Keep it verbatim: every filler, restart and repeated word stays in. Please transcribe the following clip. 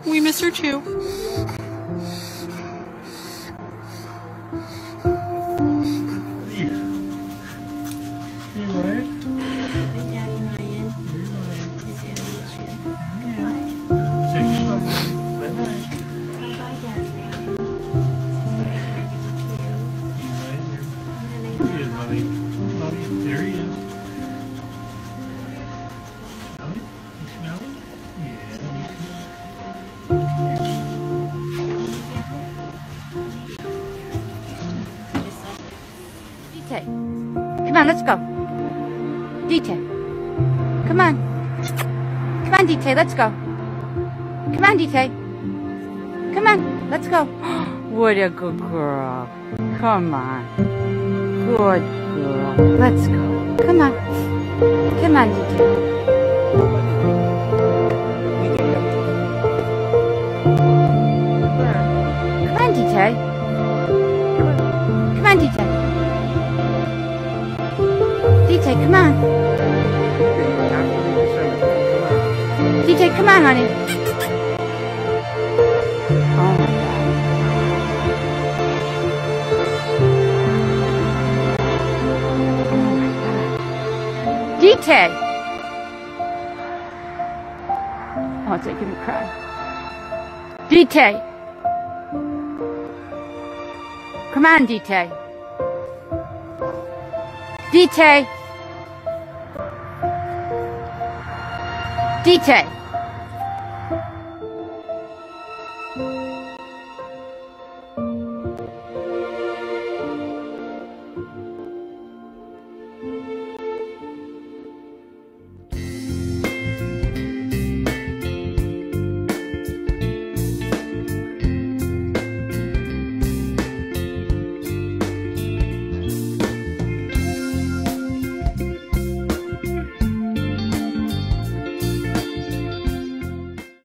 We miss her too. There he is. Smell it? You smell it? D T, come on, let's go. D T, come on. Come on, D T, let's go. Come on, D T. Come on, let's go. What a good girl. Come on. Good girl. Let's go. Come on. Come on, D T. Come on, D T. Come on, D T. D T, come on. D T, come on, honey. Oh my God. Oh my God. D T. Oh, it's making me cry. D T. Come on, D T. D T. D T.